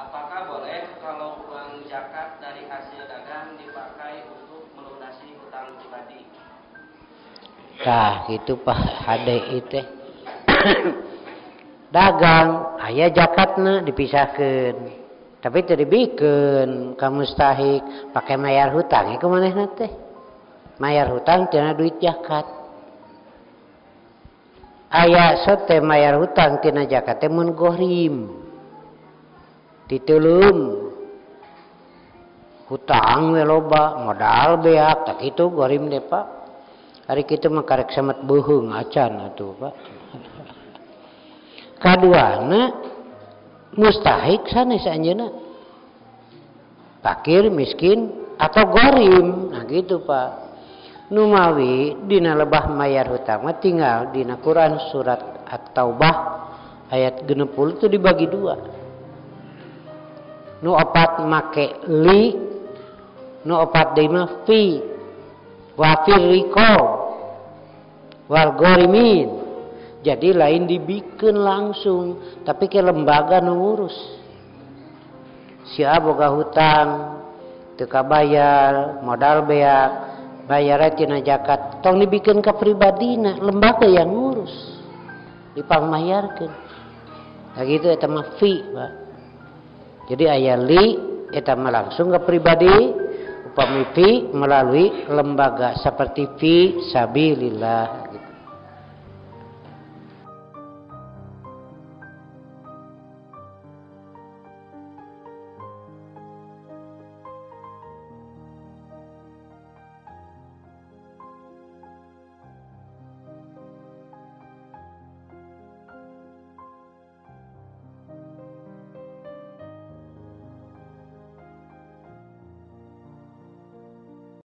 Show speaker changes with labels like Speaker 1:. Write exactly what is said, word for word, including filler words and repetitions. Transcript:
Speaker 1: apakah boleh kalau uang zakat dari hasil dagang dipakai untuk melunasi hutang pribadi?
Speaker 2: Nah, gitu Pak Hade itu. Dagang aya zakatna dipisahkeun. Tapi teu dibikeun ka mustahik pakai mayar hutang. Ieu kumanehna teh? Mayar hutang tina duit zakat. Aya sote mayar hutang tina zakat teh mun gorim. Ditulung. Hutang we loba, modal beak, tak kitu gorim deh Pak. Hari kitu mah karek semet beuheung acan atuh Pak. Kaduana mustahik sanes anjeunna. Fakir, miskin atau gorim. Nah gitu Pak. Numawi dina lebah mayar hutang mah tinggal dina Quran surat At-Taubah ayat genep puluh itu dibagi dua. Nu opat make li, nu opat deui mah fi. Wa fir riqab wal gorimin. Jadi lain dibikeun langsung, tapi ke lembaga nu ngurus. Sia boga hutang teu kabayar, modal beak, bayar tina zakat, tong dibikeun ka pribadina, lembaga yang ngurus. Dipangmayarkeun. Nah gitu eta mah fi, Pak. Jadi aya li eta mah langsung ke pribadi, upami fi melalui lembaga seperti fi sabilillah.